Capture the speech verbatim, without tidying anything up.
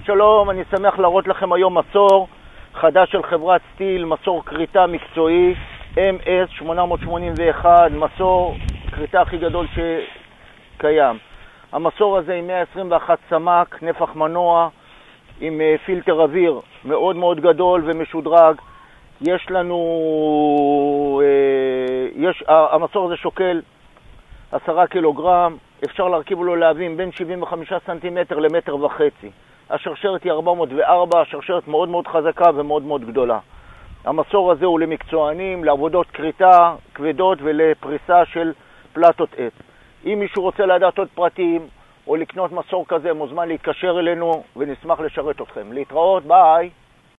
שלום, אני שמח להראות לכם היום מסור חדש של חברת סטיל, מסור קריטה מקצועי אם אס שמונה שמונה אחת, מסור קריטה הכי גדול שקיים. המסור הזה עם מאה עשרים ואחת סמ"ק, נפח מנוע, עם פילטר אוויר מאוד מאוד גדול ומשודרג. יש לנו, יש, המסור הזה שוקל עשרה קילוגרם, אפשר להרכיב לו להבים בין שבעים וחמישה סנטימטר למטר וחצי. השרשרת היא ארבע מאות וארבע, השרשרת מאוד מאוד חזקה ומאוד מאוד גדולה. המסור הזה הוא למקצוענים, לעבודות קריטה כבדות ולפריסה של פלטות עץ. אם מישהו רוצה לדעת עוד פרטים או לקנות מסור כזה, מוזמן להתקשר אלינו ונשמח לשרת אתכם. להתראות, ביי.